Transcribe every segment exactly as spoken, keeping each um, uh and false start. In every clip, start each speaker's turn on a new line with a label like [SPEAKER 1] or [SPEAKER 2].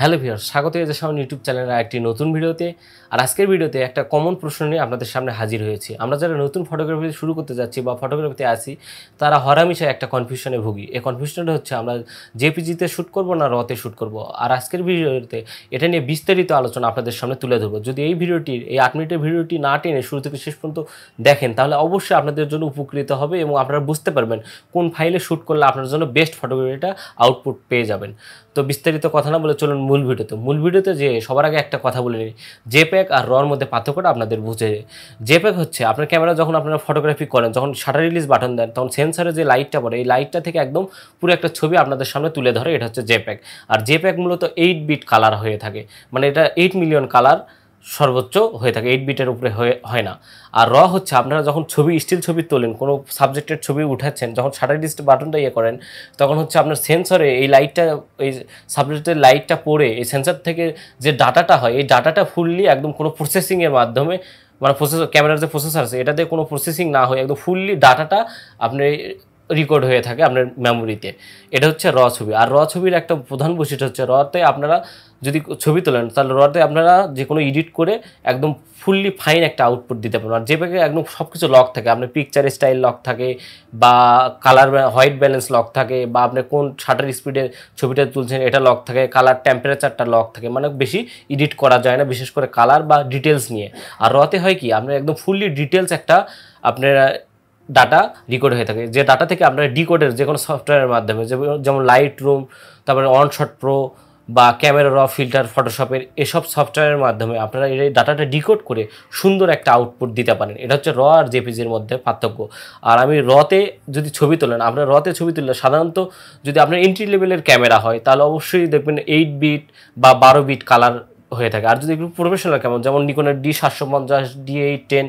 [SPEAKER 1] Hello viewers, স্বাগত জানাচ্ছি আমার ইউটিউব চ্যানেলের একটি নতুন ভিডিওতে। আর আজকের ভিডিওতে একটা কমন প্রশ্ন নিয়ে আপনাদের সামনে হাজির হয়েছি। আমরা যারা নতুন ফটোগ্রাফি শুরু করতে যাচ্ছি বা ফটোগ্রাফিতে আসি, তারা হরহামেশা একটা কনফিউশনে ভুগি। এই কনফিউশনটা হচ্ছে আমরা জেপিজিতে শ্যুট করব না রতে শ্যুট করব। আর আজকের ভিডিওতে এটা নিয়ে বিস্তারিত আলোচনা আপনাদের সামনে তুলে ধরবো। যদি এই ভিডিওটির এই আট মিনিটের ভিডিওটি না টেনে শুরু থেকে শেষ পর্যন্ত দেখেন, তাহলে অবশ্যই আপনাদের জন্য উপকৃত হবে এবং আপনারা বুঝতে পারবেন কোন ফাইলে শ্যুট করলে আপনার জন্য বেস্ট ফটোগ্রাফিটা আউটপুট পেয়ে যাবেন। তো বিস্তারিত কথা না বলে চলুন মূল ভিডিওতে মূল ভিডিওতে যে সবার আগে একটা কথা বলে নিই, জেপ্যাগ আর রর মধ্যে পার্থক্যটা আপনাদের বুঝে। জেপ্যাগ হচ্ছে আপনার ক্যামেরা যখন আপনারা ফটোগ্রাফি করেন, যখন শাটার রিলিজ বাটন দেন, তখন সেন্সরে যে লাইটটা পড়ে, এই লাইটটা থেকে একদম পুরো একটা ছবি আপনাদের সামনে তুলে ধরে, এটা হচ্ছে জেপ্যাগ। আর জেপ্যাগ মূলত এইট বিট কালার হয়ে থাকে, মানে এটা এইট মিলিয়ন কালার সর্বোচ্চ হয়ে থাকে, এইট বিটের উপরে হয়ে হয় না। আর র হচ্ছে আপনারা যখন ছবি স্টিল ছবি তোলেন, কোনো সাবজেক্টের ছবি উঠাচ্ছেন, যখন শাটার রিলিজ বাটনটা ইয়ে করেন, তখন হচ্ছে আপনার সেন্সরে এই লাইটটা, এই সাবজেক্টের লাইটটা পড়ে এই সেন্সর থেকে যে ডাটাটা হয়, এই ডাটাটা ফুললি একদম কোনো প্রসেসিংয়ের মাধ্যমে, মানে প্রসেসর ক্যামেরার যে প্রসেসর আছে এটাতে কোনো প্রসেসিং না হয়ে একদম ফুললি ডাটাটা আপনি রেকর্ড হয়ে থাকে আপনার মেমোরিতে। এটা হচ্ছে র ছবি। আর র ছবির একটা প্রধান বৈশিষ্ট্য হচ্ছে, রতে আপনারা যদি ছবি তোলেন তাহলে রতে আপনারা যে কোনো এডিট করে একদম ফুললি ফাইন একটা আউটপুট দিতে পারবেন। আর জেপ্যাগে একদম সব কিছু লক থাকে, আপনার পিকচার স্টাইল লক থাকে, বা কালার হোয়াইট ব্যালেন্স লক থাকে, বা আপনি কোন শাটার স্পিডে ছবিটা তুলছেন এটা লক থাকে, কালার টেম্পারেচারটা লক থাকে, মানে বেশি এডিট করা যায় না, বিশেষ করে কালার বা ডিটেলস নিয়ে। আর রতে হয় কি, আপনার একদম ফুললি ডিটেলস একটা আপনারা ডাটা রেকর্ড হয়ে থাকে, যে ডাটা থেকে আপনারা ডিকোডের যে কোনো সফটওয়্যারের মাধ্যমে, যেমন লাইটরুম, তারপরে ওয়ানশট প্রো বা ক্যামেরা র ফিল্টার, ফটোশপের এসব সফটওয়্যারের মাধ্যমে আপনারা এই ডাটাটা ডিকোড করে সুন্দর একটা আউটপুট দিতে পারেন। এটা হচ্ছে র আর জেপিজির মধ্যে পার্থক্য। আর আমি রতে যদি ছবি তোলেন, আপনার রতে ছবি তুললে সাধারণত যদি আপনার এন্ট্রি লেভেলের ক্যামেরা হয়, তাহলে অবশ্যই দেখবেন এইট বিট বা বারো বিট কালার হয়ে থাকে। আর যদি একটু প্রফেশনাল ক্যামেরা, যেমন নিকনের ডি সাতশো পঞ্চাশ, ডি এইট টেন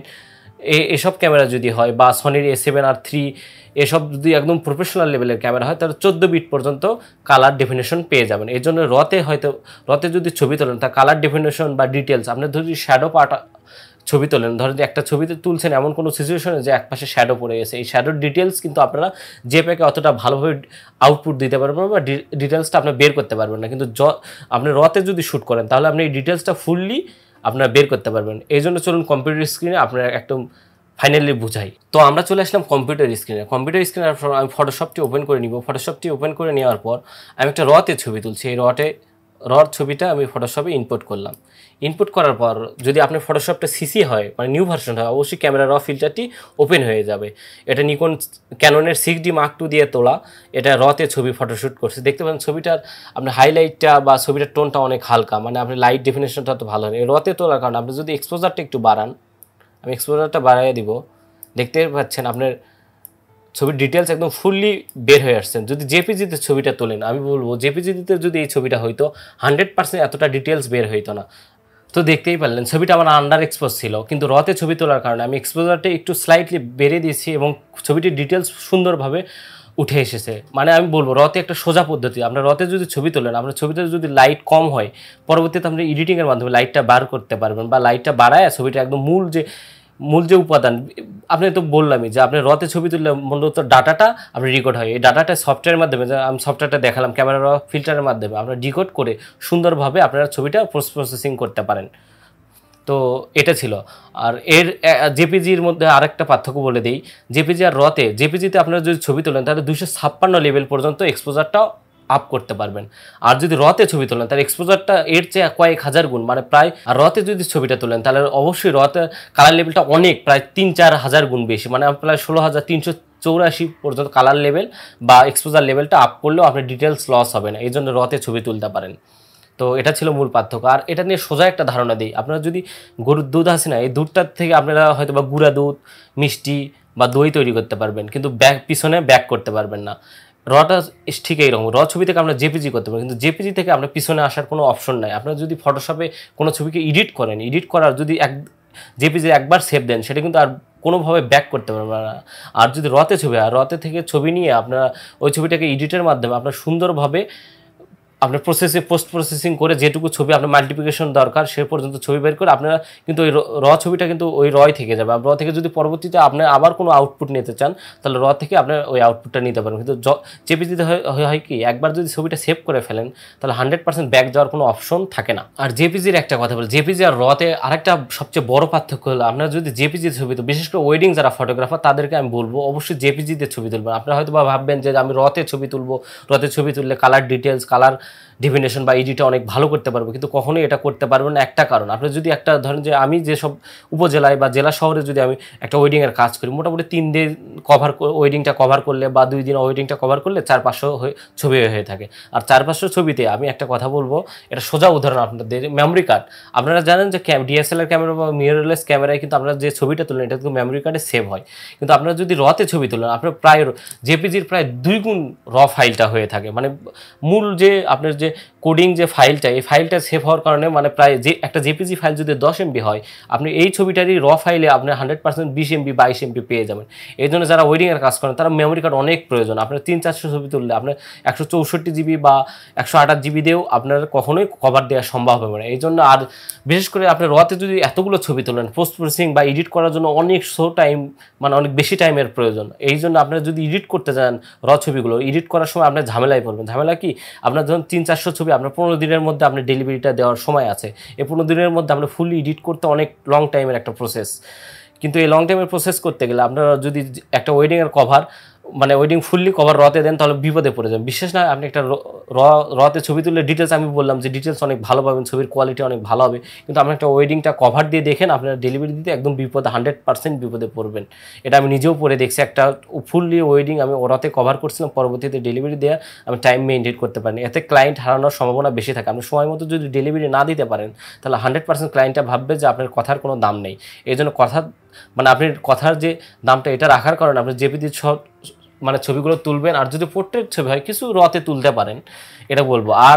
[SPEAKER 1] এসব ক্যামেরা যদি হয়, বা সনির এ সেভেন আর থ্রি, এসব যদি একদম প্রফেশনাল লেভেলের ক্যামেরা হয়, তাহলে চোদ্দো বিট পর্যন্ত কালার ডেফিনেশন পেয়ে যাবেন। এই জন্য রতে হয়তো রতে যদি ছবি তোলেন, তা কালার ডেফিনেশন বা ডিটেলস, আপনার যদি শ্যাডো পার্ট ছবি তোলেন, ধরেন যে একটা ছবিতে তুলছেন এমন কোনো সিচুয়েশনে যে একপাশে শ্যাডো পড়ে গেছে, এই শ্যাডোর ডিটেলস কিন্তু আপনারা জেপ্যাগে অতটা ভালোভাবে আউটপুট দিতে পারবেন বা ডিটেলসটা আপনার বের করতে পারবেন না। কিন্তু জ আপনি রতে যদি শ্যুট করেন, তাহলে আপনি এই ডিটেলসটা ফুললি আপনারা বের করতে পারবেন। এই জন্য চলুন কম্পিউটার স্ক্রিনে আপনারা একদম ফাইনালি বুঝাই। তো আমরা চলে আসলাম কম্পিউটার স্ক্রিনে। কম্পিউটার স্ক্রিনে আমি ফটোশপটি ওপেন করে নিব। ফটোশপটি ওপেন করে নেওয়ার পর আমি একটা রতে ছবি তুলছি। এই রতে রর ছবিটা আমি ফটোশপে ইনপুট করলাম। ইনপুট করার পর যদি আপনার ফটোশপটা সিসি হয়, মানে নিউ ভার্সন হয়, অবশ্যই ক্যামেরা র ফিল্টারটি ওপেন হয়ে যাবে। এটা নিকন ক্যাননের সিক্স ডি মার্ক টু দিয়ে তোলা, এটা রতে ছবি ফটোশ্যুট করছে। দেখতে পাচ্ছেন ছবিটার আপনার হাইলাইটটা বা ছবিটার টোনটা অনেক হালকা, মানে আপনি লাইট ডেফিনেশনটা তো ভালো হয়। রতে তোলার কারণে আপনি যদি এক্সপোজারটা একটু বাড়ান, আমি এক্সপোজারটা বাড়াইয়ে দিব, দেখতে পাচ্ছেন আপনার ছবির ডিটেলস একদম ফুললি বের হয়ে আসছেন। যদি জেপিজিতে ছবিটা তোলেন, আমি বলবো জেপিজিতে যদি এই ছবিটা হইতো হান্ড্রেড পার্সেন্ট এতটা ডিটেলস বের হইতো না। তো দেখতেই পারলেন ছবিটা আমার আন্ডার এক্সপোজ ছিল, কিন্তু রতে ছবি তোলার কারণে আমি এক্সপোজারটা একটু স্লাইটলি বেড়ে দিয়েছি এবং ছবিটির ডিটেলস সুন্দরভাবে উঠে এসেছে। মানে আমি বলবো রতে একটা সোজা পদ্ধতি। আপনার রতে যদি ছবি তোলেন, আপনার ছবিতে যদি লাইট কম হয়, পরবর্তীতে আপনি এডিটিংয়ের মাধ্যমে লাইটটা বার করতে পারবেন, বা লাইটটা বাড়ায় ছবিটা একদম মূল যে মূল যে উপাদান, আপনি তো বললামই যে আপনি রতে ছবি তুললে মূলত ডাটাটা আপনি রেকর্ড হয়, এই ডাটাটা সফটওয়্যারের মাধ্যমে, আমি সফটওয়্যারটা দেখালাম ক্যামেরা র ফিল্টারের মাধ্যমে আপনারা ডিকোড করে সুন্দরভাবে আপনারা ছবিটা পোস্ট প্রসেসিং করতে পারেন। তো এটা ছিল। আর এর জেপিজির মধ্যে আরেকটা পার্থক্য বলে দিই, জেপিজি আর রতে, জেপিজিতে আপনারা যদি ছবি তোলেন তাহলে দুইশো ছাপ্পান্ন লেভেল পর্যন্ত এক্সপোজারটা আপ করতে পারবেন। আর যদি রতে ছবি তোলেন তাহলে এক্সপোজারটা এর চেয়ে কয়েক হাজার গুণ, মানে প্রায়, আর রতে যদি ছবিটা তোলেন তাহলে অবশ্যই রতে কালার লেভেলটা অনেক, প্রায় তিন চার হাজার গুণ বেশি, মানে প্রায় ষোলো হাজার তিনশো চৌরাশি পর্যন্ত কালার লেভেল বা এক্সপোজার লেভেলটা আপ করলেও আপনার ডিটেলস লস হবে না। এই জন্য রতে ছবি তুলতে পারেন। তো এটা ছিল মূল পার্থক্য। আর এটা নিয়ে সোজা একটা ধারণা দিই, আপনারা যদি গরুর দুধ আছে না, এই দুধটার থেকে আপনারা হয়তো বা গুঁড়া দুধ, মিষ্টি বা দই তৈরি করতে পারবেন, কিন্তু ব্যাক পিছনে ব্যাক করতে পারবেন না। রটা ঠিক এইরকম, র ছবি থেকে আমরা জেপিজি করতে পারি, কিন্তু জেপিজি থেকে আপনার পিছনে আসার কোনো অপশন নাই। আপনারা যদি ফটোশপে কোনো ছবিকে এডিট করেন, এডিট করার যদি এক জেপিজি একবার সেভ দেন, সেটা কিন্তু আর কোনোভাবে ব্যাক করতে পারবেন না। আর যদি রতে ছবি, আর রতে থেকে ছবি নিয়ে আপনারা ওই ছবিটাকে এডিটের মাধ্যমে আপনার সুন্দরভাবে আপনার প্রসেসে পোস্ট প্রসেসিং করে যেটুকু ছবি আপনার মাল্টিপ্লিকেশন দরকার সে পর্যন্ত ছবি বের করে আপনারা কিন্তু ওই র ছবিটা কিন্তু ওই রয় থেকে যাবে। র থেকে যদি পরবর্তীতে আপনি আবার কোনো আউটপুট নিতে চান তাহলে র থেকে আপনার ওই আউটপুটটা নিতে পারেন। কিন্তু জেপিজিতে হয় কি একবার যদি ছবিটা সেভ করে ফেলেন তাহলে হান্ড্রেড পার্সেন্ট ব্যাক যাওয়ার কোনো অপশন থাকে না। আর জেপিজির একটা কথা বলি, জেপিজি আর রতে আরেকটা সবচেয়ে বড় পার্থক্য হলো আপনারা যদি জেপিজির ছবি তো বিশেষ করে ওয়েডিং যারা ফটোগ্রাফার তাদেরকে আমি বলবো অবশ্যই জেপিজিতে ছবি তুলবেন। আপনারা হয়তো বা ভাববেন যে আমি রতে ছবি তুলবো, রতে ছবি তুললে কালার ডিটেলস কালার ডিফিনেশন বা এডিটটা অনেক ভালো করতে পারবো, কিন্তু কখনোই এটা করতে পারবেন না একটা কারণ। আপনি যদি একটা ধরেন যে আমি যেসব উপজেলায় বা জেলা শহরে যদি আমি একটা ওয়েডিংয়ের কাজ করি মোটামুটি তিন দিন কভার ওয়েডিংটা কভার করলে বা দুই দিন ওয়েডিংটা কভার করলে চার পাঁচশো ছবি হয়ে থাকে। আর চার পাঁচশো ছবিতে আমি একটা কথা বলবো, এটা সোজা উদাহরণ আপনাদের মেমোরি কার্ড। আপনারা জানেন যে ডিএসএলআর ক্যামেরা বা মিররলেস ক্যামেরায় কিন্তু আপনারা যে ছবিটা তুলেন এটা কিন্তু মেমোরি কার্ডে সেভ হয়, কিন্তু আপনারা যদি রতে ছবি তুলেন আপনার প্রায় জেপিজির প্রায় দুই গুণ র ফাইলটা হয়ে থাকে। মানে মূল যে আপনার যে কোডিং যে ফাইলটা এই ফাইলটা সেভ হওয়ার কারণে মানে প্রায় যে একটা জেপিজি ফাইল যদি দশ এমবি হয় আপনি এই ছবিটারই র ফাইলে আপনি হান্ড্রেড পার্সেন্ট বিশ এমবি বাইশ এমবি পেয়ে যাবেন। এই জন্য যারা ওয়েডিংয়ের কাজ করেন তারা মেমোরি কার্ড অনেক প্রয়োজন। আপনার তিন চারশো ছবি তুললে আপনার একশো চৌষট্টি জিবি বা একশো আঠাশ জিবি দিয়েও আপনার কখনোই কভার দেওয়া সম্ভব হবে না। এই জন্য আর বিশেষ করে আপনি রতে যদি এতগুলো ছবি তোলেন পোস্ট প্রসেসিং বা এডিট করার জন্য অনেক শো টাইম মানে অনেক বেশি টাইমের প্রয়োজন। এই জন্য আপনারা যদি এডিট করতে যান র ছবিগুলো এডিট করার সময় আপনার ঝামেলায় পড়বেন। ঝামেলা কি আপনার যখন তিন চারশো ছবি আপনার পনেরো দিনের মধ্যে আপনার ডেলিভারিটা দেওয়ার সময় আছে, এই পনেরো দিনের মধ্যে আপনার ফুললি এডিট করতে অনেক লং টাইমের একটা প্রসেস। কিন্তু এই লং টাইমের প্রসেস করতে গেলে আপনারা যদি একটা ওয়েডিংয়ের কভার মানে ওয়েডিং ফুললি কভার রতে দেন তাহলে বিপদে পড়ে যাবেন। বিশেষ না আপনি একটা র রতে ছবি তুললে ডিটেলস আমি বললাম যে ডিটেলস অনেক ভালো পাবেন, ছবির কোয়ালিটি অনেক ভালো হবে, কিন্তু আপনি একটা ওয়েডিংটা কভার দিয়ে দেখেন আপনার ডেলিভারি দিতে একদম বিপদে হান্ড্রেড পার্সেন্ট বিপদে পড়বেন। এটা আমি নিজেও পরে দেখছি, একটা ফুললি ওয়েডিং আমি রতে কভার করছিলাম, পরবর্তীতে ডেলিভারি দেওয়া আমি টাইম মেনটেন করতে পারিনি, এতে ক্লায়েন্ট হারানোর সম্ভাবনা বেশি থাকে। আপনি সময় মতো যদি ডেলিভারি না দিতে পারেন তাহলে হান্ড্রেড পার্সেন্ট ক্লায়েন্টটা ভাববে যে আপনার কথার কোনো দাম নেই। এই জন্য কথা মানে আপনার কথার যে দামটা এটা রাখার কারণে আপনি জেপিজি মানে ছবিগুলো তুলবেন। আর যদি পোর্ট্রেট ছবি হয় কিছু রতে তুলতে পারেন এটা বলবো। আর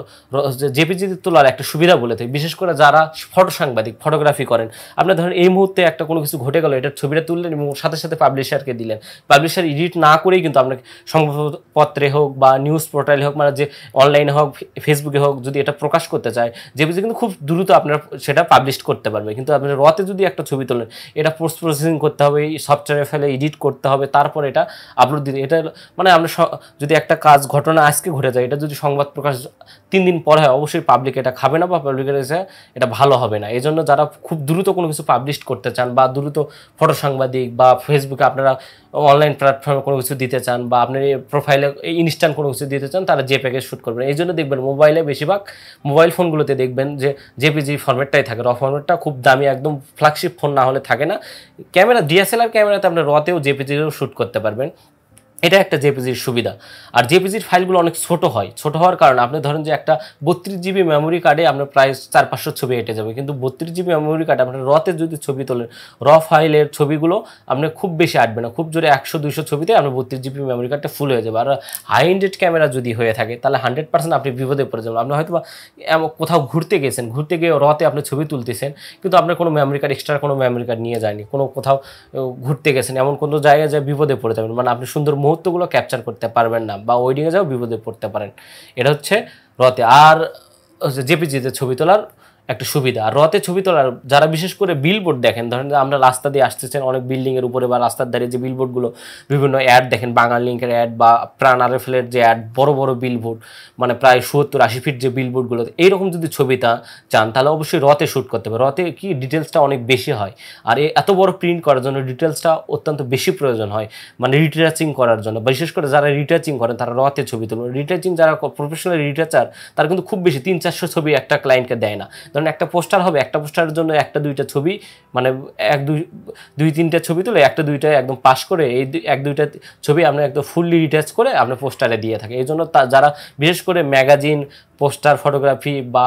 [SPEAKER 1] জেপিজিতে তোলার একটা সুবিধা বলে থাকি, বিশেষ করে যারা ফটো সাংবাদিক ফটোগ্রাফি করেন, আপনার ধরেন এই মুহূর্তে একটা কোনো কিছু ঘটে গেল এটার ছবিটা তুললেন এবং সাথে সাথে পাবলিশারকে দিলেন, পাবলিশার এডিট না করেই কিন্তু আপনাকে সংবাদপত্রে হোক বা নিউজ পোর্টালে হোক মানে যে অনলাইনে হোক ফেসবুকে হোক যদি এটা প্রকাশ করতে চায় জেপিজি কিন্তু খুব দ্রুত আপনার সেটা পাবলিশ করতে পারবে। কিন্তু আপনি রতে যদি একটা ছবি তোলেন এটা পোস্ট প্রসেসিং করতে হবে, সফটওয়্যারে ফেলে এডিট করতে হবে, তারপর এটা আপলোড দিতে। এটা মানে আমরা যদি একটা কাজ ঘটনা আজকে ঘটে যায় এটা যদি সংবাদ প্রকাশ তিন দিন পর হয় অবশ্যই পাবলিক এটা খাবে না বা পাবলিকের কাছে এটা ভালো হবে না। এই জন্য যারা খুব দ্রুত কোনো কিছু পাবলিশ করতে চান বা দ্রুত ফটো সাংবাদিক বা ফেসবুকে আপনারা অনলাইন প্ল্যাটফর্মে কোনো কিছু দিতে চান বা আপনার প্রোফাইলে ইনস্ট্যান্ট কোনো কিছু দিতে চান তারা জেপেগে শ্যুট করবেন। এই জন্য দেখবেন মোবাইলে বেশিরভাগ মোবাইল ফোনগুলোতে দেখবেন যে জেপিজি ফরম্যাটটাই থাকে, র ফরম্যাটটা খুব দামি একদম ফ্ল্যাগশিপ ফোন না হলে থাকে না। ক্যামেরা ডিএসএলআর ক্যামেরাতে আপনার রতেও জেপিজিও শ্যুট করতে পারবেন, এটা একটা জেপিজির সুবিধা। আর জেপিজির ফাইলগুলো অনেক ছোট হয়, ছোট হওয়ার কারণে আপনি ধরেন যে একটা বত্রিশ জিবি মেমোরি কার্ডে আপনার প্রায় চার পাঁচশো ছবি এঁটে যাবে, কিন্তু বত্রিশ জিবি মেমোরি কার্ডে আপনার রতে যদি ছবি তোলেন র ফাইলের ছবিগুলো আপনি খুব বেশি আটবে না, খুব জোরে একশো দুইশো ছবিতে আপনার বত্রিশ জিবি মেমোরি কার্ডটা ফুল হয়ে যাবে। আর হাই এন্ডেড ক্যামেরা যদি হয়ে থাকে তাহলে হান্ড্রেড পার্সেন্ট আপনি বিপদে পড়ে যাবেন। আপনি হয়তো বা কোথাও ঘুরতে গেছেন, ঘুরতে গিয়ে রতে আপনি ছবি তুলতেছেন কিন্তু আপনার কোনো মেমোরি কার্ড এক্সট্রা কোনো মেমোরি কার্ড নিয়ে যায়নি, কোনো কোথাও ঘুরতে গেছেন এমন কোনো জায়গায় যায় বিপদে পড়ে যাবেন, মানে আপনি সুন্দর মুহূর্তগুলো ক্যাপচার করতে পারবেন না বা ওয়েডিংয়ে যাও বিপদে পড়তে পারেন। এটা হচ্ছে রতে। আর জেপিজিতে ছবি তোলার একটা সুবিধা। আর রতে ছবি তোলার যারা বিশেষ করে বিলবোর্ড দেখেন, ধরেন আমরা রাস্তা দিয়ে আসতেছেন অনেক বিল্ডিংয়ের উপরে বা রাস্তার ধারে যে বিলবোর্ডগুলো বিভিন্ন অ্যাড দেখেন, বাঙাল লিঙ্কের অ্যাড বা প্রাণ আরএফএলের যে অ্যাড বড় বড় বিলবোর্ড মানে প্রায় সত্তর আশি ফিট যে বিলবোর্ডগুলো, এইরকম যদি ছবিটা চান তাহলে অবশ্যই রতে শ্যুট করতে হবে। রতে কি ডিটেলসটা অনেক বেশি হয় আর এত বড় প্রিন্ট করার জন্য ডিটেলসটা অত্যন্ত বেশি প্রয়োজন হয়, মানে রিটাচিং করার জন্য। বিশেষ করে যারা রিটাচিং করেন তারা রতে ছবি তুলবেন। রিটাচিং যারা প্রফেশনাল রিটাচার তারা কিন্তু খুব বেশি তিন চারশো ছবি একটা ক্লায়েন্টকে দেয় না। ধরেন একটা পোস্টার হবে, একটা পোস্টারের জন্য একটা দুইটা ছবি মানে এক দুই দুই তিনটা ছবি তুলে একটা দুইটা একদম পাস করে এই এক দুইটা ছবি আপনি একদম ফুললি রিটাচ করে আপনি পোস্টারে দিয়ে থাকে। এই জন্য যারা বিশেষ করে ম্যাগাজিন পোস্টার ফটোগ্রাফি বা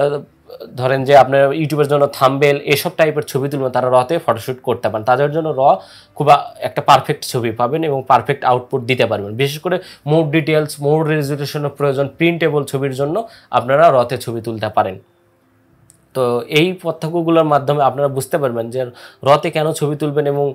[SPEAKER 1] ধরেন যে আপনার ইউটিউবের জন্য থাম্বনেল এসব টাইপের ছবি তুলবেন তারা রতে ফটোশ্যুট করতে পারেন, তাদের জন্য র খুব একটা পারফেক্ট ছবি পাবেন এবং পারফেক্ট আউটপুট দিতে পারবেন। বিশেষ করে মোর ডিটেলস মোর রেজুলেশনের প্রয়োজন প্রিন্টেবল ছবির জন্য আপনারা রতে ছবি তুলতে পারেন। তো এই পার্থক্যগুলোর মাধ্যমে আপনারা বুঝতে পারবেন যে রতে কেন ছবি তুলবেন এবং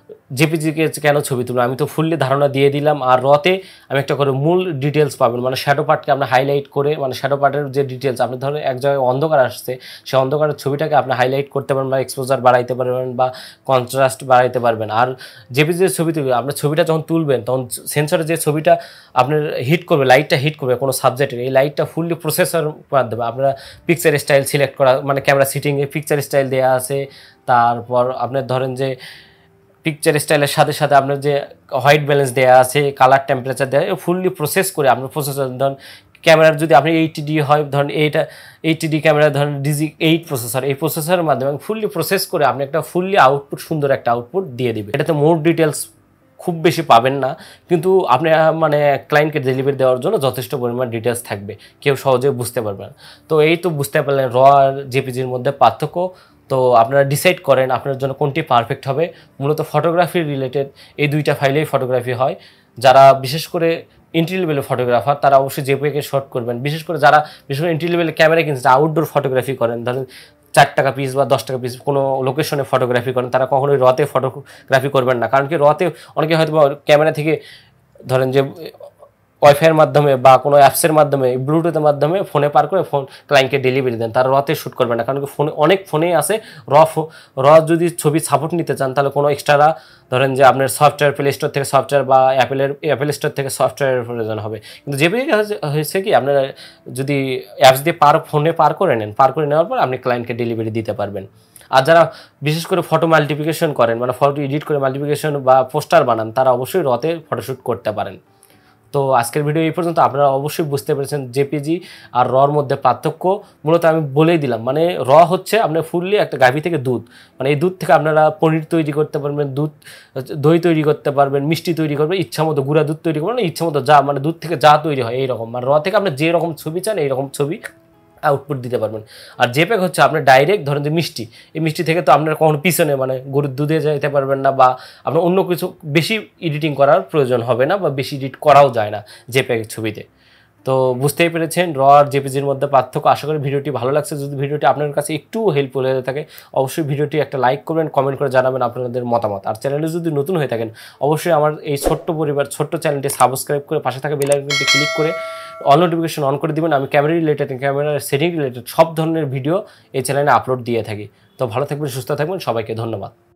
[SPEAKER 1] জেপিজিকে কেন ছবি তুলবেন, আমি তো ফুললি ধারণা দিয়ে দিলাম। আর রতে আমি একটা করে মূল ডিটেলস পাবেন, মানে শ্যাডো পার্টকে আপনি হাইলাইট করে, মানে শ্যাডো পার্টের যে ডিটেলস, আপনি ধরেন এক জায়গায় অন্ধকার আসছে, সেই অন্ধকারের ছবিটাকে আপনি হাইলাইট করতে পারবেন বা এক্সপোজার বাড়াইতে পারবেন বা কন্ট্রাস্ট বাড়াইতে পারবেন। আর জেপিজির ছবি তুলবে, আপনার ছবিটা যখন তুলবেন তখন সেন্সরে যে ছবিটা আপনার হিট করবে, লাইটটা হিট করবে কোনো সাবজেক্টের, এই লাইটটা ফুললি প্রসেসর মাধ্যমে আপনারা পিকচার স্টাইল সিলেক্ট করা, মানে ক্যামেরা সিটিংয়ে পিকচার স্টাইল দেওয়া আছে। তারপর আপনার ধরেন যে পিকচার স্টাইলের সাথে সাথে আপনার যে হোয়াইট ব্যালেন্স দেওয়া আছে, কালার টেম্পারেচার দেওয়া, ফুললি প্রসেস করে আপনার প্রসেসর, ধরুন ক্যামেরার যদি আপনি এইচডি ডি হয়, ধরেন এইটা এইচডি ক্যামেরা, ধরেন ডিজি এইট প্রসেসর, এই প্রসেসরের মাধ্যমে ফুললি প্রসেস করে আপনি একটা ফুললি আউটপুট, সুন্দর একটা আউটপুট দিয়ে দিবে। এটাতে মোর ডিটেলস খুব বেশি পাবেন না, কিন্তু আপনি মানে ক্লায়েন্টকে ডেলিভারি দেওয়ার জন্য যথেষ্ট পরিমাণ ডিটেলস থাকবে, কেউ সহজে বুঝতে পারবে না। তো এই তো বুঝতে পারলেন র আর জেপিজির মধ্যে পার্থক্য। তো আপনারা ডিসাইড করেন আপনার জন্য কোনটি পারফেক্ট হবে। মূলত ফটোগ্রাফি রিলেটেড এই দুইটা ফাইলেই ফটোগ্রাফি হয়। যারা বিশেষ করে এন্ট্রি লেভেলের ফটোগ্রাফার তারা অবশ্যই জেপিইকে শর্ট করবেন। বিশেষ করে যারা বিশেষ করে এন্ট্রি লেভেলের ক্যামেরা কিনছে, আউটডোর ফটোগ্রাফি করেন, ধরেন চার টাকা পিস বা দশ টাকা পিস কোনো লোকেশনে ফটোগ্রাফি করেন, তারা কখনোই রতে ফটোগ্রাফি করবেন না। কারণ কি রতে অনেকে হয়তো ক্যামেরা থেকে ধরেন যে ওয়াইফাইয়ের মাধ্যমে বা কোনো অ্যাপসের মাধ্যমে, ব্লুটুথের মাধ্যমে ফোনে পার করে ফোন ক্লায়েন্টকে ডেলিভারি দেন, তারা রতে শ্যুট করবেন না। কারণ কি ফোনে অনেক ফোনেই আছে র র যদি ছবি সাপোর্ট নিতে চান তাহলে কোনো এক্সট্রা ধরেন যে আপনার সফটওয়্যার প্লে স্টোর থেকে সফটওয়্যার বা অ্যাপেলের অ্যাপেল স্টোর থেকে সফটওয়্যারের প্রয়োজন হবে। কিন্তু জেপিইজি হয়েছে কি, আপনার যদি অ্যাপস দিয়ে পার ফোনে পার করে নেন, পার করে নেওয়ার পর আপনি ক্লায়েন্টকে ডেলিভারি দিতে পারবেন। আর যারা বিশেষ করে ফটো মাল্টিপ্লিকেশন করেন, মানে ফটো এডিট করে মাল্টিপ্লিকেশন বা পোস্টার বানান, তারা অবশ্যই রতে ফটোশ্যুট করতে পারেন। তো আজকের ভিডিও এই পর্যন্ত। আপনারা অবশ্যই বুঝতে পেরেছেন জেপিজি আর রর মধ্যে পার্থক্য। মূলত আমি বলেই দিলাম, মানে র হচ্ছে আপনার ফুললি একটা গাভী থেকে দুধ, মানে এই দুধ থেকে আপনারা পনির তৈরি করতে পারবেন, দুধ দই তৈরি করতে পারবেন, মিষ্টি তৈরি করবেন, ইচ্ছা মতো গুঁড়া দুধ তৈরি করবেন, ইচ্ছা মতো যা মানে দুধ থেকে যা তৈরি হয় এইরকম, মানে র থেকে আপনি যে রকম ছবি চান এইরকম ছবি আউটপুট দিতে পারবেন। আর জেপেগ হচ্ছে আপনার ডাইরেক্ট ধরেন যে মিষ্টি, এই মিষ্টি থেকে তো আপনার কখনো পিছনে মানে গরুর দুধে যেতে পারবেন না, বা আপনার অন্য কিছু বেশি এডিটিং করার প্রয়োজন হবে না, বা বেশি এডিট করাও যায় না জেপেগ ছবিতে। তো বুঝতেই পেরেছেন র আর জেপিজির মধ্যে পার্থক্য। আশা করি ভিডিওটি ভালো লাগছে। যদি ভিডিওটি আপনার কাছে একটু হেল্পফুল হয়ে থাকে অবশ্যই ভিডিওটি একটা লাইক করবেন, কমেন্ট করে জানাবেন আপনাদের মতামত। আর চ্যানেলে যদি নতুন হয়ে থাকেন অবশ্যই আমার এই ছোট্ট পরিবার ছোট্ট চ্যানেলটি সাবস্ক্রাইব করে পাশে থাকা বেল আইকনটি ক্লিক করে অল নোটিফিকেশন অন করে দিবেন। আমি ক্যামেরা রিলেটেড, ক্যামেরার সেটিং রিলেটেড সব ধরনের ভিডিও এই চ্যানেলে আপলোড দিয়ে থাকি। তো ভালো থাকবেন, সুস্থ থাকবেন, সবাইকে ধন্যবাদ।